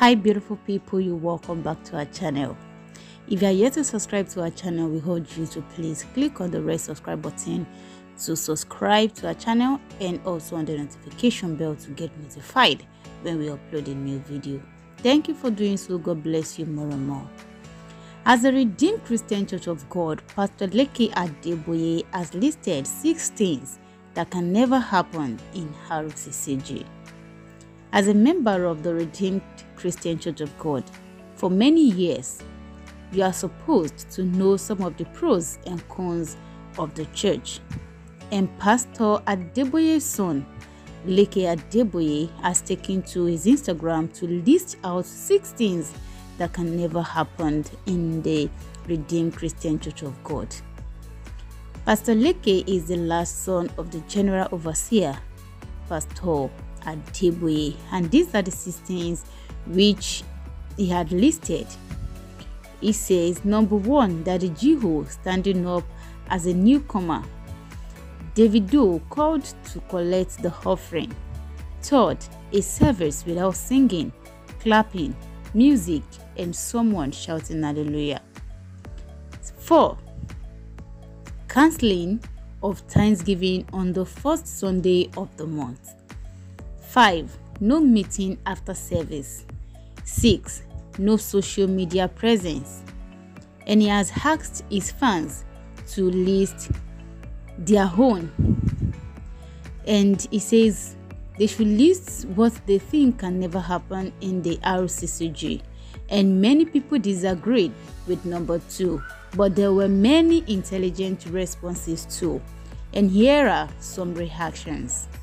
Hi beautiful people, you welcome back to our channel. If you are yet to subscribe to our channel, we urge you to please click on the red subscribe button to subscribe to our channel, and also on the notification bell to get notified when we upload a new video. Thank you for doing so. God bless you more and more. As the Redeemed Christian Church of God, Pastor Leke Adeboye has listed 6 things that can never happen in RCCG. As a member of the Redeemed Christian Church of God, for many years, you are supposed to know some of the pros and cons of the church. And Pastor Adeboye's son, Leke Adeboye, has taken to his Instagram to list out 6 things that can never happen in the Redeemed Christian Church of God. Pastor Leke is the last son of the General Overseer, Pastor Adeboye, and these are the 6 things which he had listed. He says, number 1, that the Jeho standing up as a newcomer. Davido called to collect the offering. 3rd, a service without singing, clapping, music, and someone shouting hallelujah. 4, cancelling of Thanksgiving on the first Sunday of the month. 5, no meeting after service. 6, no social media presence. And he has asked his fans to list their own. And he says they should list what they think can never happen in the RCCG. And many people disagreed with number 2, but there were many intelligent responses too. And here are some reactions.